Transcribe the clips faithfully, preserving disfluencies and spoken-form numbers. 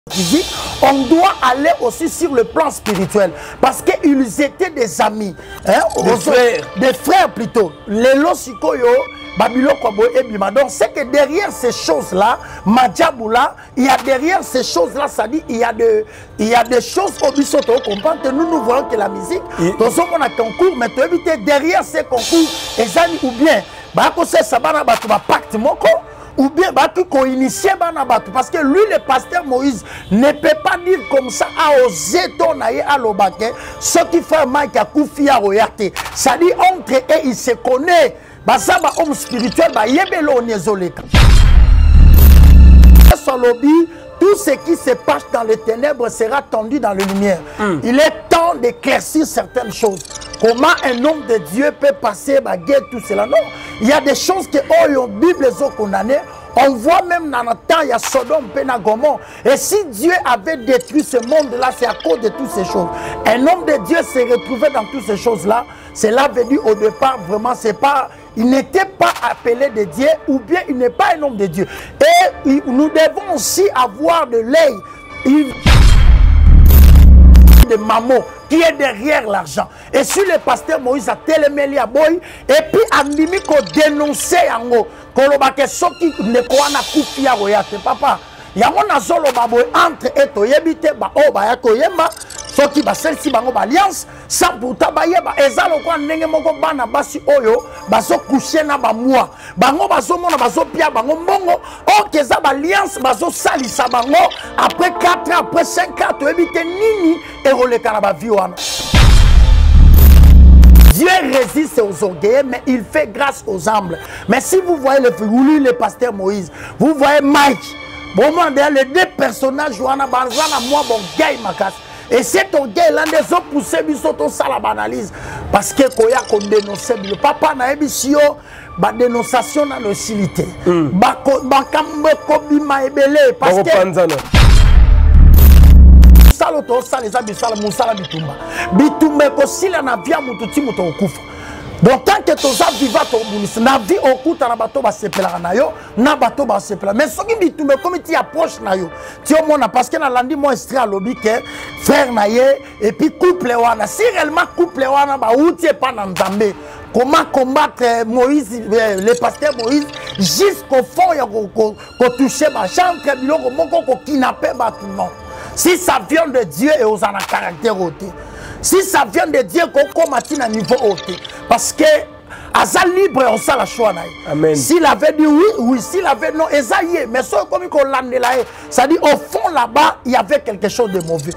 physique, on doit aller aussi sur le plan spirituel. Parce qu'ils étaient des amis. Hein, des frères. Des frères plutôt. Les Losikoyo, Babylon Kwabo et Bima. Donc c'est que derrière ces choses-là, Madjaboula, il y a derrière ces choses-là, ça dit, il y a, de, il y a des choses au Bissoto. Comprendre que nous, nous voyons que la musique, dans ce qu'on a concours, mais tu éviter derrière ces concours, et ça, ou bien, bah, c'est ça, bah, bah, tu vas pacte moko. Ou bien batu ko initié banabatu parce que lui le pasteur Moïse ne peut pas dire comme ça à oser ton aïe à l'obake ce qui fait Mike à Koufia Royate ça dit entre eux il se connaît bah ça bah homme spirituel bah yebelo nezoleka Solobi tout ce qui se passe dans les ténèbres sera tendu dans les lumières. Mm. Il est temps d'éclaircir certaines choses. Comment un homme de Dieu peut passer bah, guerre, tout cela? Non. Il y a des choses que oh, la Bible ont condamnées. On voit même dans notre temps, il y a Sodome, Pénagomon. Et si Dieu avait détruit ce monde-là, c'est à cause de toutes ces choses. Un homme de Dieu s'est retrouvé dans toutes ces choses-là. Cela veut dire au départ, vraiment, c'est pas... Il n'était pas appelé de Dieu ou bien il n'est pas un homme de Dieu. Et nous devons aussi avoir de l'œil de maman qui est derrière l'argent. Et si le pasteur Moïse a télémé à boy et puis Andimi ko dénoncer yango kolobake soki ne ko na kufia royate papa yango na zolo baboy entre eto yebite ba o ba yako yemba soki ba celle ci bango ba alliance sans pourtant ba yeba ezalo kwa ndenge moko bana basi oyo bazo coucher na ba moi bango bazo mona bazo pia bango mbongo o keza ba alliance bazo salisa bango après quatre ans après cinq ans to yebite nini et roleka na ba vie wana. Dieu résiste aux orgueilleux, mais il fait grâce aux humbles. Mais si vous voyez le, vous lisez le pasteur Moïse, vous voyez Mike, bon, les deux personnages, Johanna Barzana, moi, bon, gay, ma casse. Et cet orgueil-là, les autres poussés, ils sont ça la banalise. Parce que quand on dénonce, le papa n'a pas dit la dénonciation dans l'hostilité. Parce que. Saloto saliza bisala musala bitumba bitumba ko sila na via mututi muto okufa donc tant que toza viva to bunisi na vie okuta na bato ba sepela na yo na bato ba sepela mais soki bitumba comme tu approche na yo ti o mona parce que na landi mo extrait lobi que frère na ye et puis couple wana si réellement couple wana ba outi pas na Nzambe comment combattre Moïse le pasteur Moïse jusqu'au fond ya ko ko toucher ba chantre biloko moko ko kidnapper ba tout non. Si ça vient de Dieu et aux en caractère ôté. Si ça vient de Dieu qu'on combatte à niveau ôté. Parce que Asa libre on sait la choix. Amen. S'il avait dit oui, oui, s'il avait non, Esaïe, mais ça comme qu'on l'a là, ça dit au fond là-bas, il y avait quelque chose de mauvais.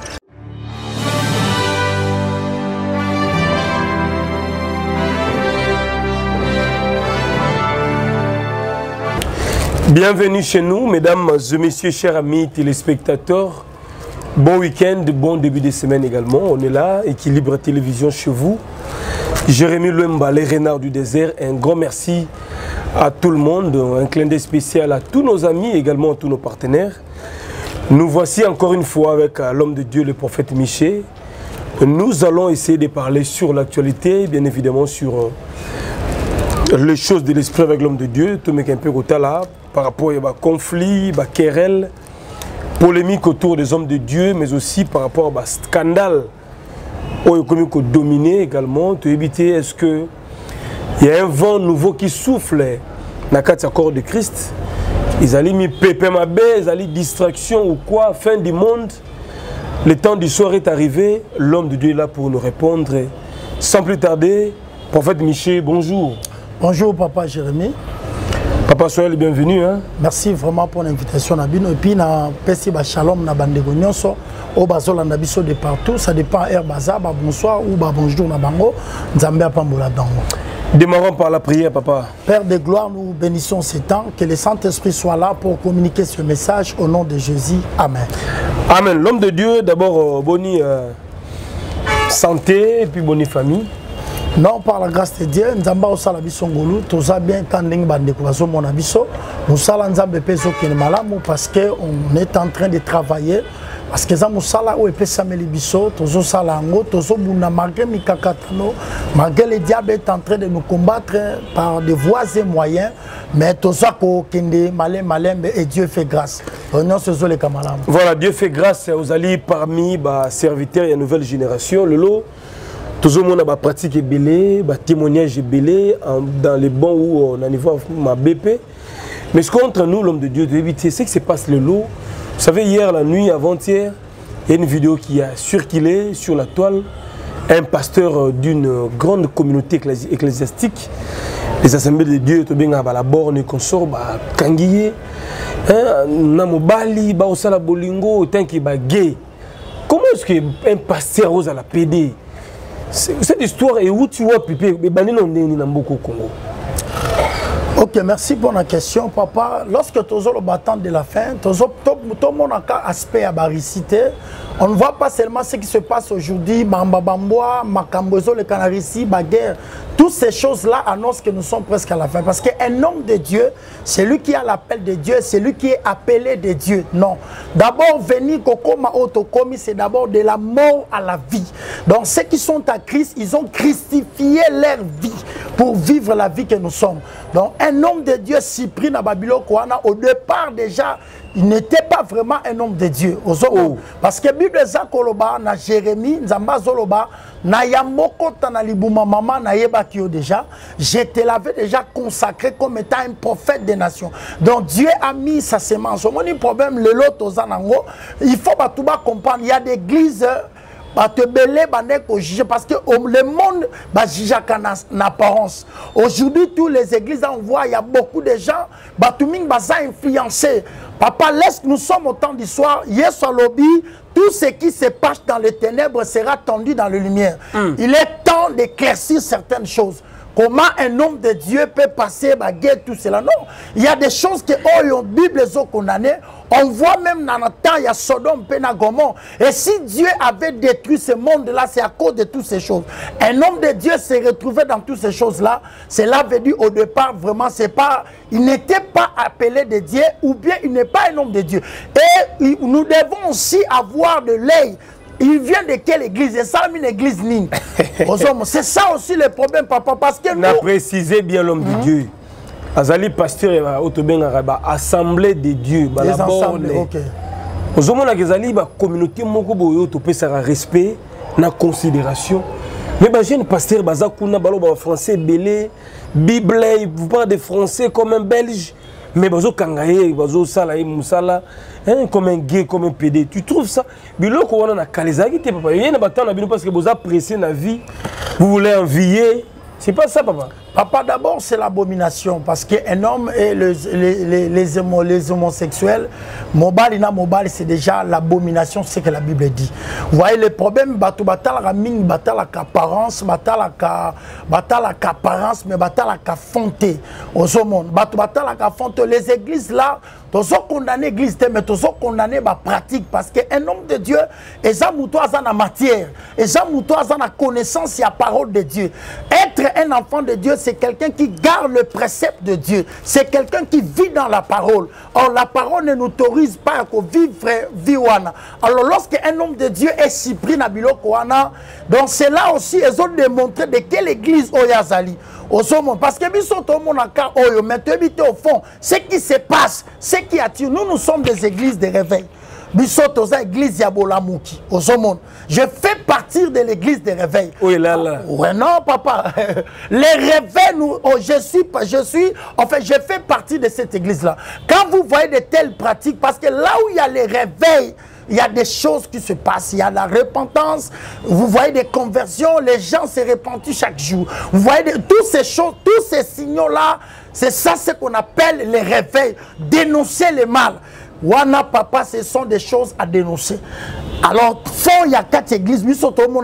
Bienvenue chez nous, mesdames et messieurs, chers amis téléspectateurs. Bon week-end, bon début de semaine également. On est là, Équilibre Télévision chez vous. Jérémy Lemba, les renards du désert. Un grand merci à tout le monde. Un clin d'œil spécial à tous nos amis, également à tous nos partenaires. Nous voici encore une fois avec l'homme de Dieu, le prophète Miché. Nous allons essayer de parler sur l'actualité, bien évidemment sur les choses de l'esprit avec l'homme de Dieu. Tout le monde là par rapport à conflit, à querelle. Polémique autour des hommes de Dieu, mais aussi par rapport à scandale économique dominé également. Tu éviter est-ce que il y a un vent nouveau qui souffle dans le corps de Christ? Ils allaient mis pépé ma baie, ils allaient distraction ou quoi, fin du monde. Le temps du soir est arrivé, l'homme de Dieu est là pour nous répondre. Sans plus tarder, prophète Miché, bonjour. Bonjour papa Jérémy. Papa, soyez le bienvenu. Hein? Merci vraiment pour l'invitation. Et puis, na pesi ba shalom na bandego nyonso o bazola na biso de partout. Ça dépend air baza, ba bonsoir ou ba bonjour na bango. Nzambe apambola dango. Démarrons par la prière, papa. Père de gloire, nous bénissons ces temps. Que le Saint-Esprit soit là pour communiquer ce message au nom de Jésus. Amen. Amen. L'homme de Dieu, d'abord, euh, boni euh, santé et puis boni famille. Non, par la grâce de Dieu, nous avons fait Ngolu, tout ça bien quand nous avons fait nous avons parce qu'on est en train de travailler. Parce que nous avons fait ça, malgré malgré le diable est en train de nous combattre par des voies et moyens, mais tout ça, malin, malin, et Dieu fait grâce. Voilà, Dieu fait grâce aux alliés parmi les serviteurs et la nouvelle génération. Le lot, tout le monde a pratiqué belé, a témoignage belé dans les bons ou au niveau ma B P. Mais ce contre nous, l'homme de Dieu, de éviter ce qui se passe le lot. Vous savez, hier, la nuit, avant-hier, il y a une vidéo qui a circulé sur la toile. Un pasteur d'une grande communauté ecclésiastique, les assemblées de Dieu, la borne consort, Kangiye, Namobali, Baosala Bolingo, tant qu'il est gay. Comment est-ce qu'un pasteur ose à la P D? Cette histoire est où tu vois, Pipé, mais ben non, on est beaucoup Congo. Ok, merci pour la question, papa. Lorsque tu as le battant de la fin, tout le monde a un aspect à baricité. On ne voit pas seulement ce qui se passe aujourd'hui, Bamba Bamboa, Makambozo, le Canarissi, Baguerre. Toutes ces choses-là annoncent que nous sommes presque à la fin. Parce qu'un homme de Dieu, c'est lui qui a l'appel de Dieu, c'est lui qui est appelé de Dieu. Non. D'abord, venir Kokoma Otokomi, c'est d'abord de la mort à la vie. Donc, ceux qui sont à Christ, ils ont christifié leur vie pour vivre la vie que nous sommes. Donc, un homme de Dieu, Cyprien à Babylone, au départ déjà, il n'était pas vraiment un homme de Dieu. Oh. Parce que la Bible Zakoloba, na Jérémie, Nzamba Zoloba, na Yamoko Tanalibuma Mama, na Yebakio déjà, je te l'avais déjà consacré comme étant un prophète des nations. Donc Dieu a mis sa semence. Mon problème, le lot aux anango, il faut pas tout comprendre. Il y a des églises. Parce que le monde va juger en apparence. Aujourd'hui, toutes les églises, on voit, il y a beaucoup de gens qui sont influencés. Papa, laisse, nous sommes au temps d'histoire. Yes, lobby, tout ce qui se passe dans les ténèbres sera tendu dans la lumière. Mm. Il est temps d'éclaircir certaines choses. Comment un homme de Dieu peut passer la guerre, tout cela? Non. Il y a des choses que oh, la Bible est condamnées. On voit même dans notre temps, il y a Sodome, Gomorrhe. Et si Dieu avait détruit ce monde-là, c'est à cause de toutes ces choses. Un homme de Dieu s'est retrouvé dans toutes ces choses-là. Cela veut dire au départ, vraiment, c'est pas, il n'était pas appelé de Dieu, ou bien il n'est pas un homme de Dieu. Et nous devons aussi avoir de l'œil. Il vient de quelle église? Et ça, une église ligne. C'est ça aussi le problème, papa. Parce que nous... On a précisé bien l'homme mm -hmm. de Dieu. Azali pasteur et assemblée de Dieu. Les assemblées, ok. Aux hommes qui ont la communauté, ils ont respect, na considération. Mais les jeunes pasteurs, ils ont français, belé, Bible, vous parlez de français comme un belge. Mais ils ont kangaye, ils ont sala, moussala, comme un gay, comme un P D. Tu trouves ça? Mais là, quand on a calé, papa, il y a un bâton parce que vous appréciez la vie, vous voulez envier. C'est pas ça, papa. Papa, d'abord, c'est l'abomination. Parce qu'un homme et les, les, les, les, homo, les homosexuels, mobile, ina mobile, c'est déjà l'abomination, c'est ce que la Bible dit. Vous voyez, le problème, batou batal la mine, batal la apparence, batal la apparence, mais batal la fonté. Au monde, batou batal la fonté. Les églises là, tous condamnés l'église, mais tous condamnés la pratique. Parce qu'un homme de Dieu, et ça moutoise dans la matière, et ça moutoise dans la connaissance et la parole de Dieu. Être un enfant de Dieu, c'est quelqu'un qui garde le précepte de Dieu. C'est quelqu'un qui vit dans la parole. Or, la parole ne nous autorise pas à vivre viwana. Alors, lorsqu'un homme de Dieu est Cyprien à Bilokoana, donc c'est là aussi, ils ont démontré de quelle église Oyazali. Parce que maintenant, au fond, ce qui se passe, ce qui attire, nous, nous sommes des églises de réveil. Église Yabolamouki, au monde. Je fais partie de l'église des réveils. Oui, là, là. Ouais, non, papa. Les réveils, nous, oh, je suis, je suis, en fait, je fais partie de cette église-là. Quand vous voyez de telles pratiques, parce que là où il y a les réveils, il y a des choses qui se passent, il y a la repentance, vous voyez des conversions, les gens se repentent chaque jour. Vous voyez de, toutes ces choses, tous ces signaux-là, c'est ça ce qu'on appelle les réveils, dénoncer le mal. Wana papa, ce sont des choses à dénoncer. Alors, fond, il y a quatre églises, mais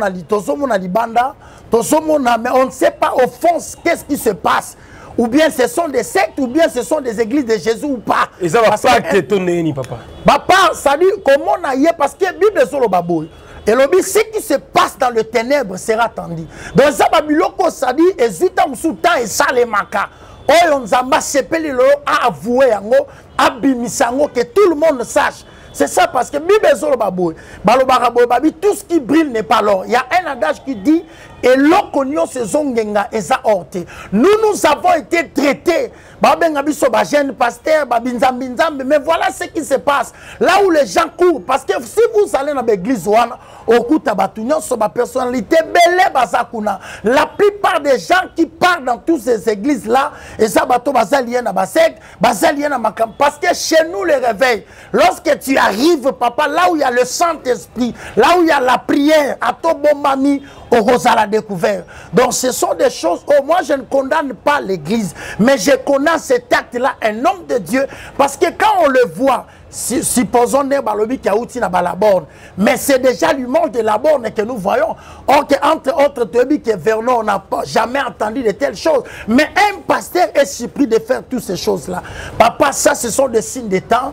on ne sait pas au fond qu'est-ce qui se passe. Ou bien ce sont des sectes, ou bien ce sont des églises de Jésus ou pas. Et ça va pas t'étonner, ni papa. Papa, ça dit comment on a y est, parce que la Bible est sur le babouille. Et le but, ce qui se passe dans le ténèbre sera attendu. Dans ça, Babyloko, ça dit, et Zuta Moussouta et Salemaka. Oh, on a sepelé le à avouer, à bimisango, que tout le monde sache. C'est ça parce que Bible est sur le babouille. Tout ce qui brille n'est pas l'or. Il y a un adage qui dit et l'okonyo se zongenga eza orte. Nous nous avons été traités babenga biso ba jeune pasteur ba binzambi nzambe, mais voilà ce qui se passe là où les gens courent, parce que si vous allez dans l'église wana okuta batunyo so ba personnalité belé bazakuna, la plupart des gens qui partent dans toutes ces églises là et ça bato bazalien na basek bazalien na makam, parce que chez nous les réveils, lorsque tu arrives papa là où il y a le Saint-Esprit, là où il y a la prière à ton bon mami au Rosala découvert. Donc ce sont des choses, oh, moi je ne condamne pas l'église, mais je condamne cet acte là, un homme de Dieu, parce que quand on le voit, si, supposons des balobi qui a outil na balaborne, mais c'est déjà l'image de la borne que nous voyons. Or que entre autres Tobi que Vernon, on n'a pas jamais entendu de telles choses, mais un pasteur est surpris de faire toutes ces choses là. Papa, ça ce sont des signes de temps.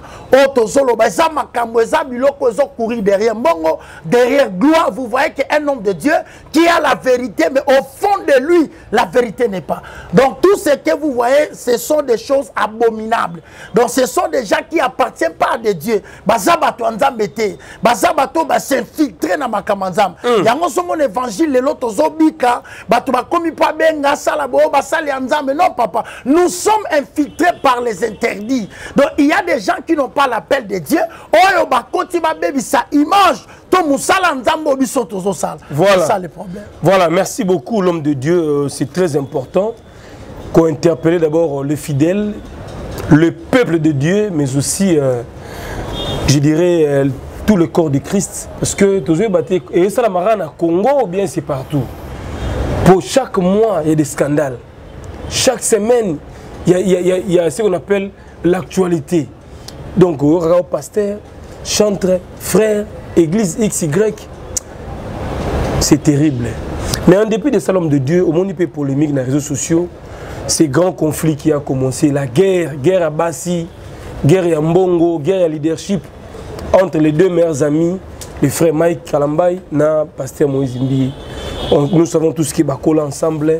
Courir derrière Mongo, derrière gloire, vous voyez qu'un homme de Dieu qui a la vérité, mais au fond de lui, la vérité n'est pas. Donc tout ce que vous voyez, ce sont des choses abominables. Donc ce sont des gens qui appartiennent pas à Dieu. Bazabato anzambete, bazabato ba s'infiltrer na makamanzam. Yango somo l'évangile le loto zobika, bato ba komi pa benga salabo ba sali anzambe. Non papa, nous sommes infiltrés par les interdits. Donc il y a des gens qui n'ont pas l'appel de Dieu. Oyo ba koti ba bebi sa image. Voilà. C'est ça le problème. Voilà, merci beaucoup l'homme de Dieu, euh, c'est très important qu'on interpelle d'abord les fidèles, le peuple de Dieu, mais aussi, euh, je dirais, euh, tout le corps de Christ. Parce que, et ça, la marane à Congo, ou bien c'est partout. Pour chaque mois, il y a des scandales. Chaque semaine, il y a, il y a, il y a, il y a ce qu'on appelle l'actualité. Donc, au pasteur, chantre, frère, église X Y, c'est terrible. Mais en dépit de ça, l'homme de Dieu, au monde il polémique dans les réseaux sociaux, ces grands conflits qui ont commencé, la guerre, guerre à Bassi, guerre à Mbongo, guerre à leadership, entre les deux meilleurs amis, les frères Mike Kalambay et pasteur Moïse Mbi. Nous savons tous qui est ensemble,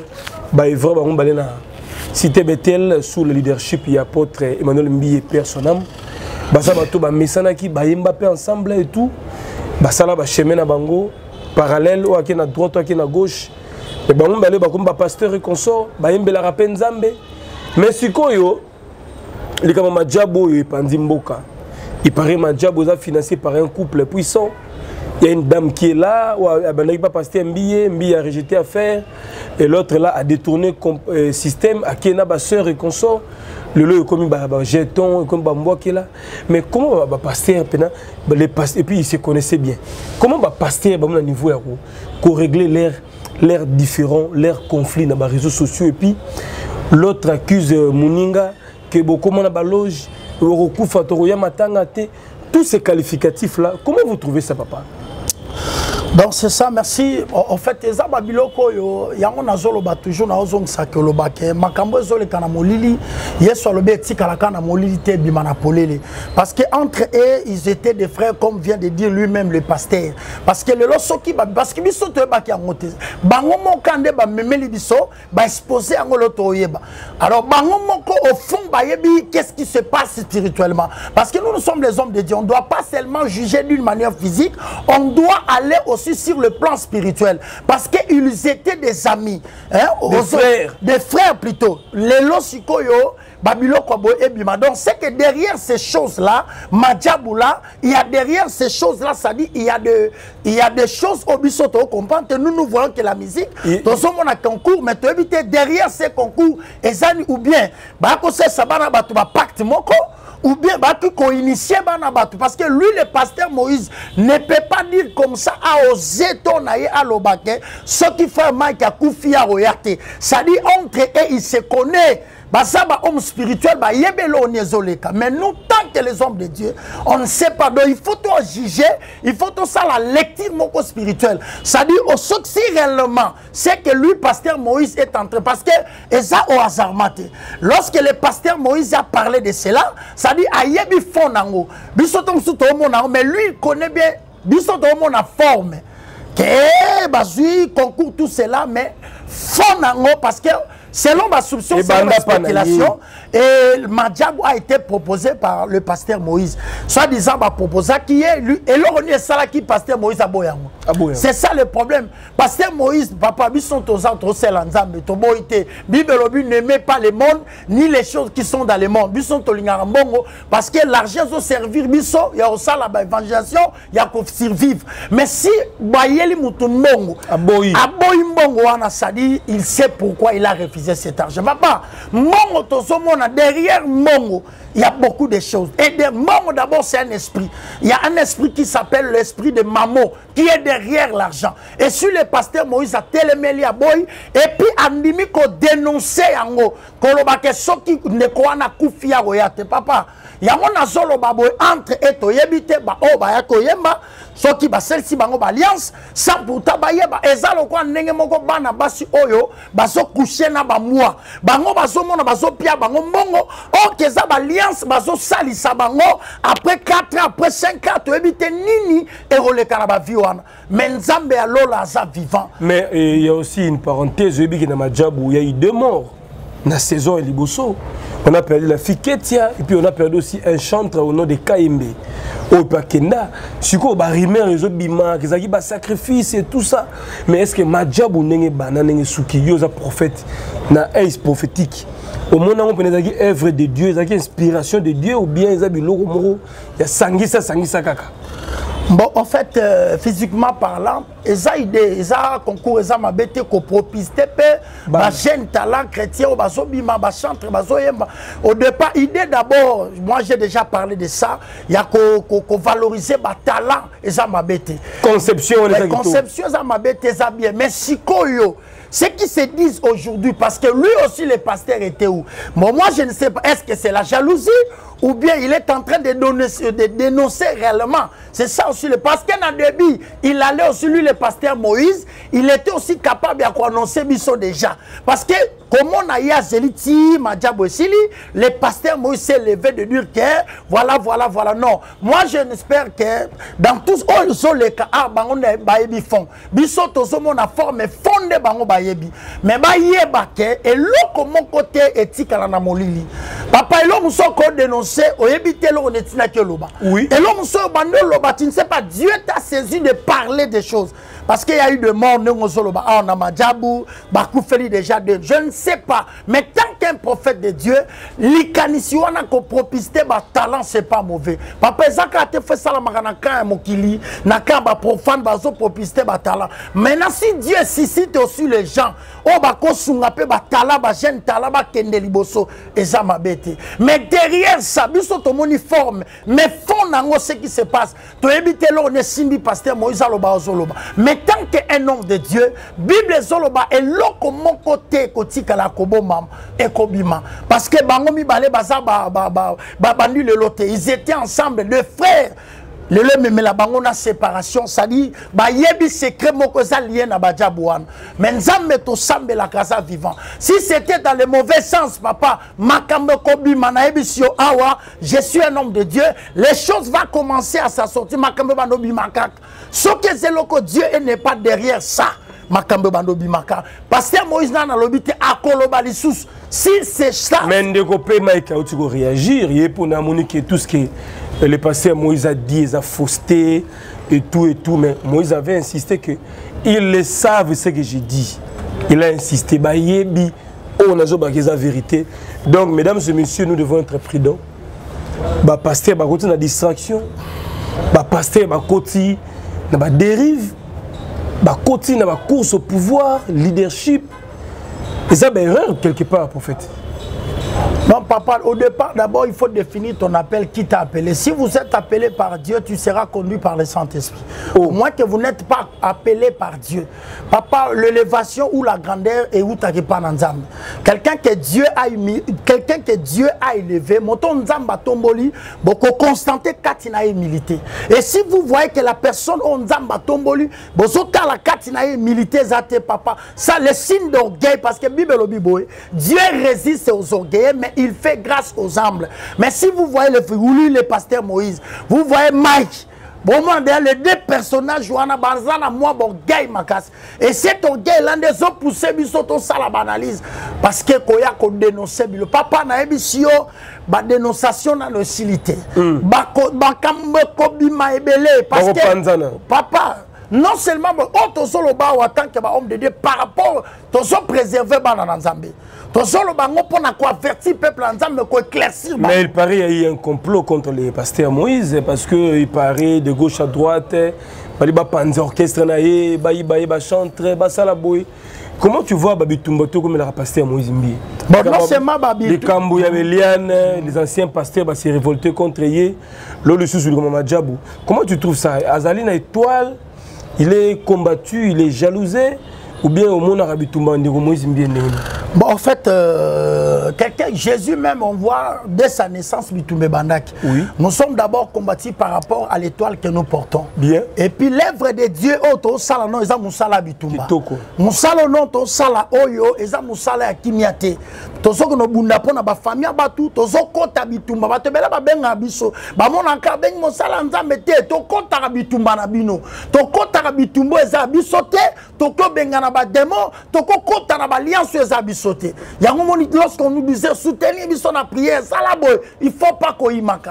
Cité Bethel, sous le leadership, il y a l'apôtre Emmanuel Mbi et Père Sonam. Basabato ba mesanaki ba Mbappé ensemble et tout. Basala ba chemin na bango parallèle ou à droite ou à gauche. Et bango balé ba comme pasteur et consort, ba Mbela rappel Nzambe. Mais sikoyo les kama Madjabo et Pandimboka. Il paraît Madjabo est financé par un couple puissant. Il y a une dame qui est là, ou elle pas pasteur Mbi, Mbi a rejeté affaire et l'autre là a détourné le système à Kena ba sœur et consort. Le lot est comme un jeton, comme un qui est là. Mais comment va pasteur et puis ils se connaissaient bien. Comment va pasteur à niveau pour régler l'air l'air différent, l'air conflit dans les réseaux sociaux et puis l'autre accuse Mouninga que beaucoup de la loge, tous ces qualificatifs là. Comment vous trouvez ça, papa? Donc c'est ça, merci. En fait, les ababiloko yo yango nazolo ba toujours na ozong sakolo ba ke makambo ezole kana molili yeso lobe etika la kana molili te bimana polele, parce que entre eux ils étaient des frères comme vient de dire lui-même le pasteur, parce que le losoki ba parce que biso to ba ki angote bango mokande ba memeli biso ba exposer yango loto yeba. Alors bango moko au fond ba yebi qu'est-ce qui se passe spirituellement, parce que nous nous sommes les hommes de Dieu, on ne doit pas seulement juger d'une manière physique, on doit aller aussi sur le plan spirituel, parce qu'ils étaient des amis, hein, des frères, des frères plutôt. Les losikoyo, Babylon Kwabo et Bima. Donc c'est que derrière ces choses-là, Madjaboula, il y a derrière ces choses-là, ça dit il y a de, il y a des choses au bisoto comprendre que nous nous voyons que la musique, dans ce monde a concours, mais tu éviter derrière ces concours, et ça ou bien, bah que c'est ça, bah pacte moko. Ou bien battu qu'on initie Banabatou, parce que lui le pasteur Moïse ne peut pas dire comme ça à oser ton aïe à l'obaké ce qui fait Mike à Koufi à Royate, ça dit entre eux il se connaît. Basaba homme spirituel ba yebelo nezoleka, mais nous tant que les hommes de Dieu on ne sait pas, donc il faut tout juger, il faut tout ça la lecture moko spirituelle, ça dit au succès réellement c'est que lui pasteur Moïse est entré, parce que eza au hasard maté lorsque le pasteur Moïse a parlé de cela, ça dit ayebi fonango bisotom suto monango, mais lui il connaît bien bisotom mona forme que bazui concours tout cela, mais fonango parce que selon ma soupçon, selon ma spéculation, et Madjabou a été proposé par le pasteur Moïse. Soit disant, ma proposé qui est lui, et là on est ça qui pasteur Moïse à Boyango. C'est ça le problème. Pasteur Moïse, papa, ils sont aux autres, c'est l'ensemble, Toboïté. Bible n'aimait pas le monde, ni les choses qui sont dans le monde. Ils sont au Lingarambongo, parce que l'argent doit servir, biso, il y a aussi la évangélisation, il y a qu'à survivre. Mais si, Bayeli Moutumbongo, Aboyi Mbongo, il sait pourquoi il a refusé cet argent. Papa, Mbongo, Tozomona, derrière Mbongo, il y a beaucoup de choses. Et de Mbongo, d'abord, c'est un esprit. Il y a un esprit qui s'appelle l'esprit de Mamo, qui est derrière l'argent. Et sur le pasteur Moïse a téléméli à Boy, et puis Andimi ko dénoncé yango, kolobake soki ne koana kufia royate. Papa, yango na zolo baboy entre eto yebite ba o ba yako yemba, soki ba celle-ci bango ba alliance, sans pourtant ba yeba, ezalo kwa nenge moko bana basi oyo, baso coucher na ba moi, bango baso mona baso pia bango mbongo, o keza ba alliance baso salisa bango, après quatre ans, après cinq ans, to yebite nini, et roleka na ba viwana. Mais Nzambe a lola za vivant. Mais il y a aussi une parenthèse, il y a eu deux morts. Dans la saison Liboso, on a perdu la fille Ketia et puis on a perdu aussi un chanteur au nom de Kaimbe. Au Pakenda, si on a rimé les autres bima, qu'ils ont sacrifice et tout ça. Mais est-ce que Madjabou n'est pas un souki, il y a un prophète, un ace prophétique. Au moment où on a une œuvre de Dieu, il y a une inspiration de Dieu ou bien il y a un logo moro, il y a Sangisa Sangisa Kaka. Bon, en fait, euh, physiquement parlant, ils ont idée, ils ont concours, ils ont ma bête qu'on propose, bah jeune talent chrétien, bah sobima, bah chantre, bah zoyemba. Au départ, idée d'abord, moi j'ai déjà parlé de ça, il y a qu'on valoriser bah talent, ils ont ma bête. Conception, les conception, ils ont ma bête, ils ont bien. Mais si koyo, ce qui se disent aujourd'hui, parce que lui aussi le pasteur était où? Bon, moi je ne sais pas, est-ce que c'est la jalousie ou bien il est en train de, donner, de dénoncer réellement? C'est ça aussi, le parce qu'en début, il allait aussi, lui le pasteur Moïse, il était aussi capable d'annoncer Bisso déjà. Parce que, comme on a eu à Zeliti, Madjabou Sili, le pasteur Moïse s'est levé de dire que, voilà, voilà, voilà, non. Moi, je n'espère que, dans tous les cas, on a bayebi fond. Bisso, tout le monde a formé fondé bango bayebi. Mais bayeba ke, et l'eau comme mon côté éthique à la molili. Papa, et l'homme sont dénoncé, oyebite l'eau netina ke loba. Oui. Et l'homme sont bandé loba, tu ne sais pas, Dieu t'a saisi de parler des choses. Parce qu'il y a eu de morts, on a Madjabou, Bakoufeli déjà de. Je ne sais pas. Mais tant qu'un prophète de Dieu, l'ikanissi wana ko propiste ba talent c'est pas mauvais. Papa Zaka te fait ça la maganaka mokili, naka ba profane bazo propiste ba talent. Maintenant si Dieu suscite aussi les gens, oh ba ko sunga pe ba talent ba jeune talent ba kende liboso eza mabete. Mais derrière ça, biso to uniforme, mais fond nango ce qui se passe. To ebite lo ne simbi pasteur Moïse aloba ozoloba. Mais tant qu'un homme de Dieu, Bible Zoloba est l'oko mon côté kotika la kobo mam et kobima. Parce que bangomi balé baza ba ba ba ba bandu le lote. Ils étaient ensemble, deux frères. Le le mais la bangona séparation, ça dit ba yebi secret moko za lien na badjabouan. Mais nzambe to sambe la casa vivant. Si c'était dans le mauvais sens, papa, makambe kobima na ebisio awa, je suis un homme de Dieu, les choses vont commencer à s'assortir makambe banobi makak. Ce que c'est loko Dieu n'est pas derrière ça. Makambe banobi makak. Pasteur Moïse na lobité akoloba lisous. Si c'est ça. Mais ndeko pe Mike a tu réagir, il pour na monique tout ce qui le pasteur Moïse a dit, il a fausseté et tout et tout, mais Moïse avait insisté que ils le savent ce que j'ai dit. Il a insisté, bah yebi, on a la vérité. Donc, mesdames et messieurs, nous devons être prudents. Bah pasteur, bah côté la distraction, bah pasteur, bah côté la dérive, bah côté la course au pouvoir, leadership. Et ça, bah erreur quelque part, prophète. Non, papa, au départ, d'abord, il faut définir ton appel, qui t'a appelé. Si vous êtes appelé par Dieu, tu seras conduit par le Saint-Esprit. Oh. Au moins que vous n'êtes pas appelé par Dieu. Papa, l'élévation ou la grandeur est où tu n'as pas d'ensemble. Quelqu'un que Dieu a quelqu'un que Dieu a élevé, moton nzamba tomboli, beaucoup constanté katina humilité. Et si vous voyez que la personne on nzamba tomboli, bozota la katina humilité zate papa, ça le signe d'orgueil parce que Bible Bible, Dieu résiste aux orgueilleux, mais il fait grâce aux humbles. Mais si vous voyez le, vous lisez le pasteur Moïse, vous voyez Mike, Bon, moi, les deux personnages, on a bazana moi, bon, gay, ma casse. Et cet orgueil, l'un des autres poussés, bisoto, ça la banalise. Parce que, quand il y a qu'on dénonce, le papa n'a émission, ba dénonciation dans le silité. Ba, ba, kambe, kobima, ebele. Parce que, papa, non seulement, on te solo ba, ou attend que, ba, homme de Dieu, par rapport, te sont préservés, ba, dans Zambie. Mais il paraît qu'il y a eu un complot contre les pasteurs Moïse parce qu'il paraît de gauche à droite, il y a un orchestre, il y a un chanteur, comment tu vois Babi Tumbato comme le pasteur Moïse Mbi? Bon, non seulement Babi les Kambou, les anciens pasteurs s'est révoltés contre eux, l'eau le sous le Djabou. Comment tu trouves ça? Azaline étoile, il est combattu, il est jalousé. Ou bien au monde arabe Moïse Mbi? Bon, en fait, euh, quelqu'un, Jésus même, on voit dès sa naissance, Bitumbe Bandak. Oui. Nous sommes d'abord combattus par rapport à l'étoile que nous portons. Bien. Et puis l'œuvre de Dieu, auto sala non, eza musala Bitumba. Kitoko. Musala non, to sala oyo, eza musala akimiate. Tozo no bunda pona ba famille batu, tozo kota Bitumba. Ba tebela ba benga biso. Ba mona ka beng musala nzambe te, to kota Bitumba na bino. To kota Bitumba eza biso te, to ko benga na ba démon, to ko kota na ba alliance eza biso. Lorsqu'on nous disait soutenir la prière, ça la boy, il ne faut pas qu'on y manque.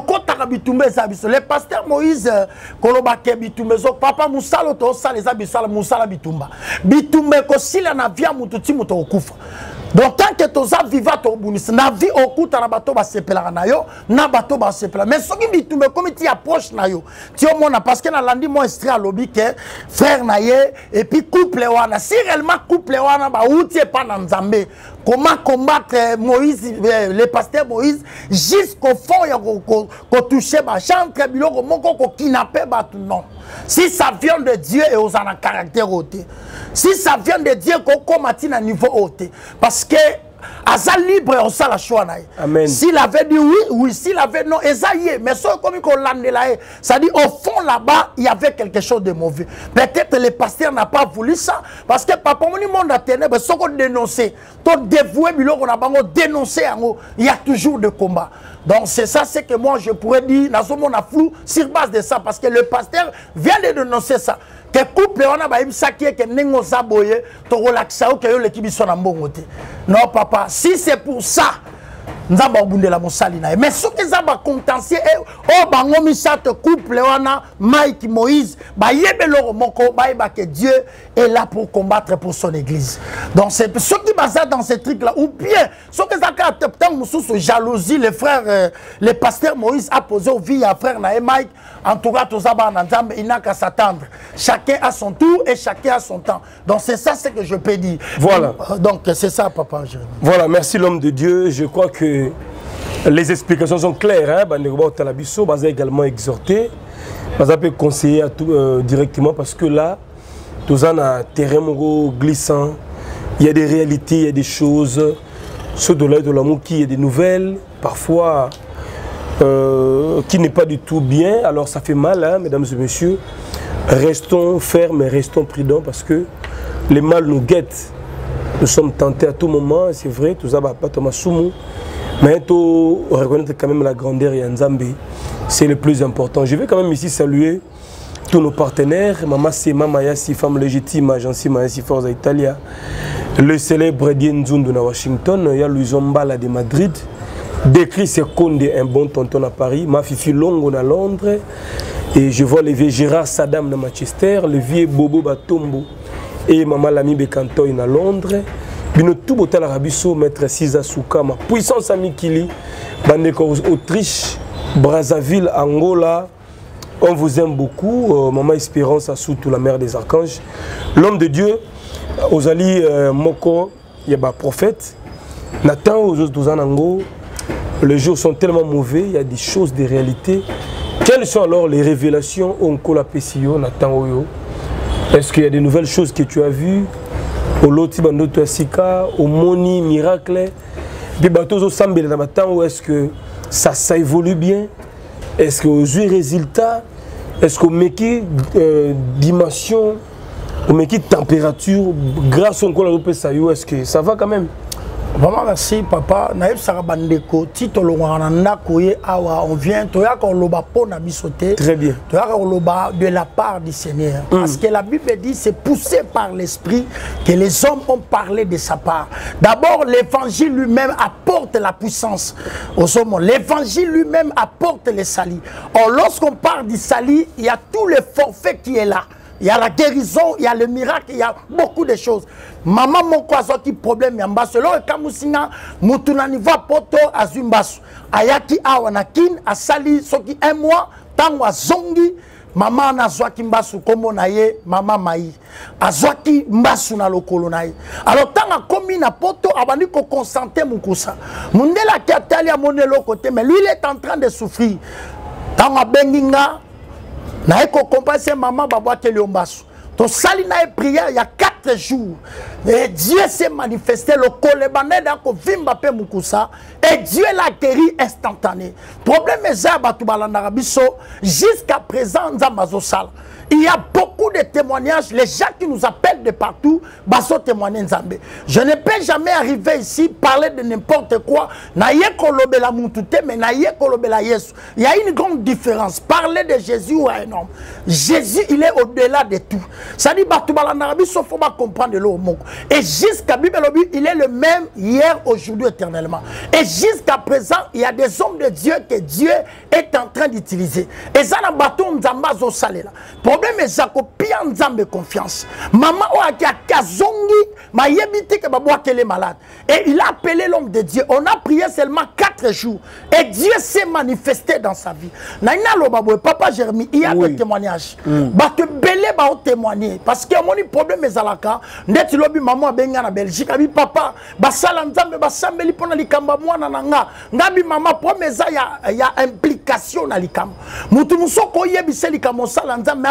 Les pasteurs Moïse, Kolobake Bitumbe, papa Moussalo, to sa les abissala Moussala Bitumba. Bitumbe, ko sila na via mututi muto okufa. Donc tant que tu as vivant ton bonus, na vie au coup na bato ba sepela na yo, na bato ba sepela. Mais ce qui Bitumbe comme tu approches na yo, tu au monde parce que na landi moi extrait à lobby que frère na ye et puis couple wana, si réellement couple wana ba outie pas na Nzambe. Comment combattre Moïse, les pasteurs Moïse jusqu'au fond ya ko toucher ba chantre biloko moko ko kidnapper ba tout non. Si ça vient de Dieu et aux en caractère ôté. Si ça vient de Dieu qu'on combatte à niveau ôté. Parce que Asa libre on ça la choix. Amen. S'il avait dit oui, oui, s'il avait non, Esaïe, mais ça comme qu'on l'a là, ça dit au fond là-bas, il y avait quelque chose de mauvais. Peut-être le pasteur n'a pas voulu ça, parce que papa mon monde a ténèbres, ce qu'on dénonçait, ton dévoué, on a dénoncé, il y a toujours de combat. Donc c'est ça, c'est que moi je pourrais dire, dans ce monde a flou, sur base de ça, parce que le pasteur vient de dénoncer ça. Que couple on a ba imsaki que nengo saboye to relaxa o que yo l'équipe sont en bon côté. Non papa, si c'est pour ça nzamba obundela mosali na. Mais ce que ça va contentieux o bango misate couple wana Mike Moïse ba yebelo moko ba ba que Dieu est là pour combattre pour son église. Donc c'est ce qui basa dans ces trucs là ou bien ce que ça ka tant mususu jalousie les frères euh, les pasteurs Moïse a posé au vie à frère na Mike. En tout cas, tout ça, il n'a qu'à s'attendre. Chacun a son tour et chacun a son temps. Donc c'est ça ce que je peux dire. Voilà. Donc c'est ça, papa. Je... Voilà, merci l'homme de Dieu. Je crois que les explications sont claires. Hein? Talabiso, Baza également exhorté. Baza peut conseiller à tout, euh, directement parce que là, tout ça, on a un terrain glissant. Il y a des réalités, il y a des choses. Ceux de l'aide de l'amour qui, il y a des nouvelles. Parfois... Euh, qui n'est pas du tout bien, alors ça fait mal, hein, mesdames et messieurs. Restons fermes et restons prudents parce que les mal nous guettent. Nous sommes tentés à tout moment, c'est vrai, tout ça va pas Thomas Soumou, mais il faut reconnaître quand même la grandeur et Nzambe, c'est le plus important. Je vais quand même ici saluer tous nos partenaires, Mama Sema Mayasi, femme légitime, agence Mayasi Forza Italia, le célèbre Dieu Nzundu à Washington, il y a Louison Mbala de Madrid. Décrit c'est Konde, un bon tonton à Paris, ma fifi Longo à Londres, et je vois le vieux Gérard Saddam à Manchester, le vieux Bobo Batombo et maman Lami Bekantoy à Londres, bino tout botal Arabiso, maître Siza Souka, ma puissance amie Kili, Bandeko Autriche, Brazzaville, Angola, on vous aime beaucoup, euh, maman Espérance à Soutou, la mère des archanges, l'homme de Dieu, Ozali euh, Moko, Yaba prophète, Nathan Ozozanango. Les jours sont tellement mauvais, il y a des choses, des réalités. Quelles sont alors les révélations au Nkola Pessio, Nathan Oyo? Est-ce qu'il y a des nouvelles choses que tu as vues? Au Loti Bandoto Asika, au Moni Miracle, puis Batozo Sambele Namatan, ou est-ce que ça, ça évolue bien? Est-ce qu'aux yeux résultats, est-ce qu'au Meki euh, dimension, au Meki température, grâce au Nkola Pessio, est-ce que ça va quand même? Vraiment merci papa. Naïf Sarabandeko, Tito Longaranda Koye Awa, on vient, Toya Koloba Pona Bisoté. Très bien. Toya Koloba de la part du Seigneur. Mm. Parce que la Bible dit c'est poussé par l'Esprit que les hommes ont parlé de sa part. D'abord, l'évangile lui-même apporte la puissance aux hommes. L'évangile lui-même apporte le salut. Or, lorsqu'on parle du salut, il y a tout le forfait qui est là. Il y a la guérison, il y a le miracle, il y a beaucoup de choses. Maman, mon quoi, qui problème, yamba, selon le Kamusina, Moutounani va poto à Zumbasu. Ayaki awanakin, a sali, soki un mois, tangwa zongi, maman na zwaki mbasu, komo na ye, maman maï. A zwaki mbasu na lokolo na ye. Alors, tanga komi na poto, abani ko consenter moukousa. Mundela ki atali a monelo côté, mais lui, il est en train de souffrir. Tanga benginga, na eko compenser maman babouate liombasu. Ton sali na prière il y a quatre jours. Et Dieu s'est manifesté le kolebane d'ako vimba pe mukusa et Dieu l'a guéri instantané. Problème est ça batubalanda biso jusqu'à présent nzambazo sala. Il y a beaucoup de témoignages, les gens qui nous appellent de partout, baso témoigner Nzambe. Je ne peux jamais arriver ici parler de n'importe quoi. Naye kolobela mutute mais naye kolobela Yesu. Il y a une grande différence. Parler de Jésus ou un homme. Jésus, il est au-delà de tout. Ça dit batubalanda biso faut pas comprendre le mot. Et jusqu'à Bible, il est le même hier, aujourd'hui, éternellement. Et jusqu'à présent, il y a des hommes de Dieu que Dieu est en train d'utiliser. Et ça n'a pas tout Nzambazo salé là. Problème est que pia Nzambe confiance. Maman oaki a kazongi, ma yebite que babou qu'elle est malade. Et il a appelé l'homme de Dieu. On a prié seulement quatre jours. Et Dieu s'est manifesté dans sa vie. Naina lo babou, papa Jérémie, il y a oui. des témoignages. Mm. Bah que belé ba témoigner. Parce que mon problème est alaka. Net lobi maman benga na Belgique. Abi papa, ba sala Nzambe ba sambeli pona likamba mwana nanga. Ngabi maman promesa ya ya implication na likamba. Mutu musoko yebise likamba sala Nzambe.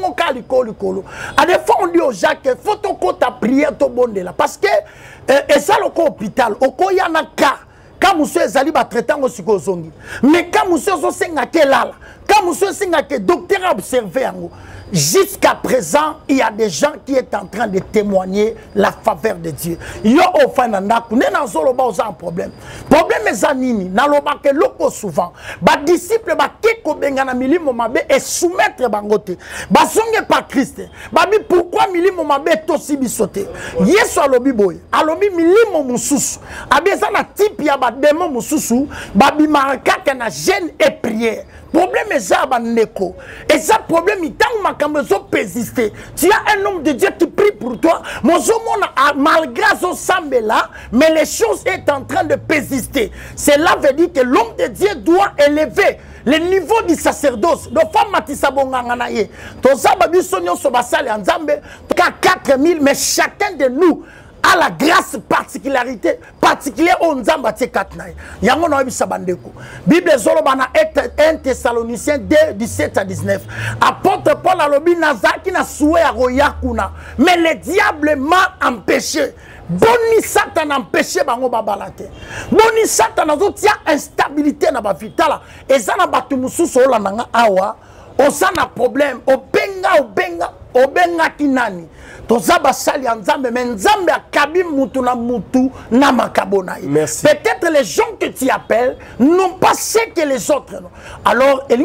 À des fois, on dit aux gens qu'il faut que ta prière te bonne là. Parce que, et ça, le hôpital, il y a un cas. Quand monsieur Zali va traiter au psychozongi. Mais quand monsieur Zosenga est là, quand monsieur Zosenga est docteur a observé, jusqu'à présent, il y a des gens qui sont en train de témoigner la faveur de Dieu. Il y a au fin d'un un problème. Problème est zanini, na loba ke loko souvent. Ba disciple ba keko bengana milimo mabe et soumettre bangote. Ba songe pas Christ. Ba bi pourquoi milimo mabe tosi bisote. Yesu alobi boy. Alobi milimo mususu. Abeza na type ya ba démon mususu, ba bi maraka na jeûne et prière. Problème est ça, Neko. Et ça, problème, il t'a persisté. Tu as un homme de Dieu qui prie pour toi. Mon malgré son sambe là, mais les choses sont en train de persister. Cela veut dire que l'homme de Dieu doit élever le niveau du sacerdoce. Donc, femme Matissa Bonganganaye. Ton sababi sonyo sobasale en Zambé, quatre mille, mais chacun de nous à la grâce particularité particulière au Nzamba Tsekatnaï. Yango no bisa bandeko. Bible Zolobana un Thessaloniciens deux, dix-sept à dix-neuf. Apôtre Paul alobi nazaki na soué à royakuna. Mais le diable m'a empêché. Boni Satan empêché bango babalate. Boni Satan azotia instabilité na ba vitala. Ezana batu mususu olandanga awa. Osana problème. Obenga obenga obenga kinani. Peut-être les gens que tu appelles n'ont pas ce que les autres. Alors, il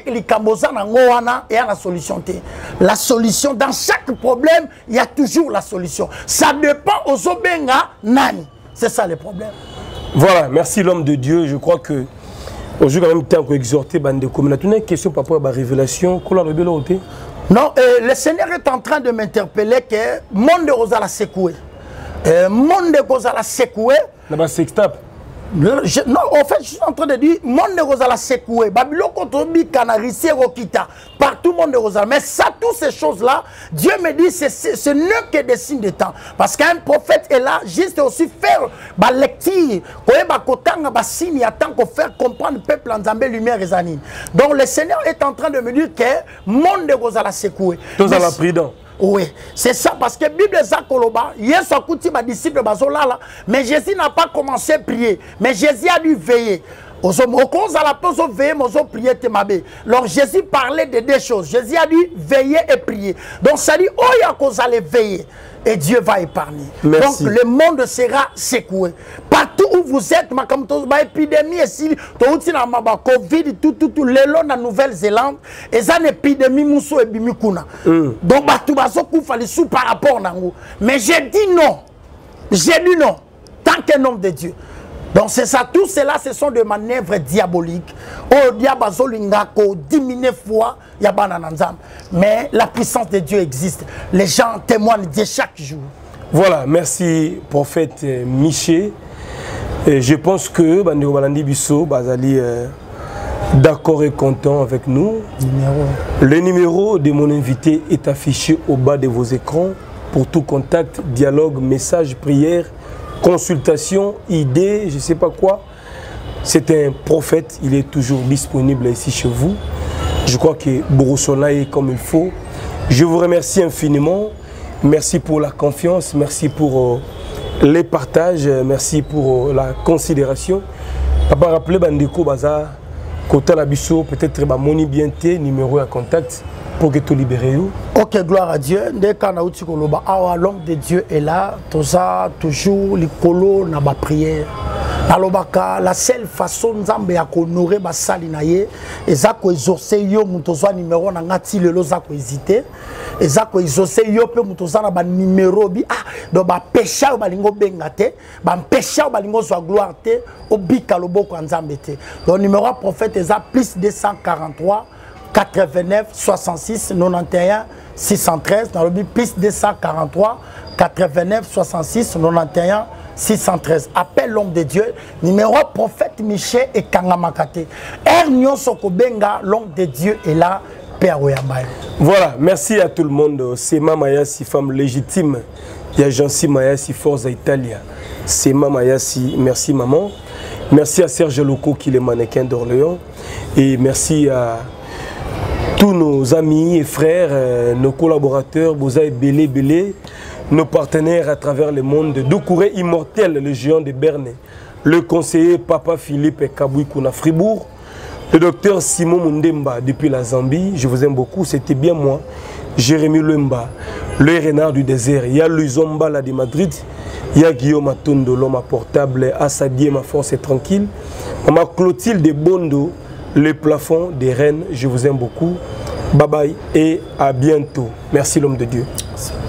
y a la solution. La solution, dans chaque problème, il y a toujours la solution. Ça dépend aux obenga nani. C'est ça le problème. Voilà, merci l'homme de Dieu. Je crois que aujourd'hui, quand même, temps exhorté, bande comme la une question par rapport à la révélation. Non, euh, le Seigneur est en train de m'interpeller que le monde de Rosala secoué. Le monde de Rosala secoué. Non, en fait, je suis en train de dire, le monde de Rosala secoué. Babylone contre Canary, Rokita, partout le monde de Rosala. Mais ça, toutes ces choses-là, Dieu me dit, ce n'est que des signes de temps. Parce qu'un prophète est là, juste aussi faire la lecture, signe, attend qu'on faire comprendre le peuple en Zambé, lumière et zanine. Donc le Seigneur est en train de me dire que le monde de Rosala secoué. Tous à la prudence. Oui, c'est ça, parce que la Bible Zakoloba, Yesu a coûté ma disciple, mais Jésus n'a pas commencé à prier, mais Jésus a dû veiller. Au cause à la pause, veiller, mozo prier te mabé. Alors Jésus parlait de deux choses. Jésus a dit veiller et prier. Donc ça dit oh il y a cause à les veiller et Dieu va épargner. Merci. Donc le monde sera secoué. Partout où vous êtes, ma comme toute épidémie ici, tout na ma Covid, tout tout tout le long en Nouvelle-Zélande, et ça une épidémie muso et bimikuna. Donc batou baso koufa les sous par rapport na nous. Mais j'ai dit non. J'ai dit non. Tant qu'un homme de Dieu. Donc c'est ça, tout cela, ce sont des manœuvres diaboliques. Oh, diabazolingako, dix mille fois, yabanananzam. Mais la puissance de Dieu existe. Les gens témoignent de Dieu chaque jour. Voilà, merci prophète Miché. Et je pense que Bandeko Balandi Bisso, Bazali, euh, d'accord et content avec nous. Numéro. Le numéro de mon invité est affiché au bas de vos écrans. Pour tout contact, dialogue, message, prière, consultation, idée, je ne sais pas quoi. C'est un prophète, il est toujours disponible ici chez vous. Je crois que Borosola est comme il faut. Je vous remercie infiniment. Merci pour la confiance, merci pour euh, les partages, merci pour euh, la considération. Papa, rappelez Bandeko Baza, Kota Labisso, peut-être Moni Bienté, numéro à contact pour que tu libères. Ok, gloire à Dieu. Dès qu'on a outil koloba, ah, l'homme de Dieu est là. Tout ça, toujours, les colos, na ba prière. Alobaka, la seule façon Nzambe ya honorer ba sali na ye, eza ko exaucer yo mutoza numéro na ngati lelo za ko hésiter. Eza ko exaucer yo pe mutoza na ba numéro bi ah do ba péché ba lingo bengate, ba péché ba lingo zo gloire te, obika loboko Nzambe te. Donc numéro prophète eza plus deux cent quarante-trois quatre-vingt-neuf soixante-six quatre-vingt-onze six cent treize dans le but plus deux cent quarante-trois quatre-vingt-neuf soixante-six quatre-vingt-onze six cent treize. Appelle l'homme de Dieu, numéro prophète Miché et Kangamakate. Ernyo Sokobenga, l'homme de Dieu est là, Père Oyambaye. Voilà, merci à tout le monde. C'est Mamayasi, femme légitime. Il y a Jansi Mayasi, Forza Italia. C'est Mamayasi, merci maman. Merci à Serge Loco qui est le mannequin d'Orléans. Et merci à tous nos amis et frères, euh, nos collaborateurs, Bozaï Belé Belé, nos partenaires à travers le monde, Doukouré Immortel, le géant de Berne, le conseiller Papa Philippe Kabouikouna Fribourg, le docteur Simon Mundemba depuis la Zambie, je vous aime beaucoup, c'était bien moi, Jérémy Lemba, le renard du désert, il y a Luizomba là de Madrid, il y a Guillaume Atondo, l'homme à portable, Assadie, ma force est tranquille, Maman Clotilde Bondo, le plafond des Rennes, je vous aime beaucoup. Bye bye et à bientôt. Merci l'homme de Dieu.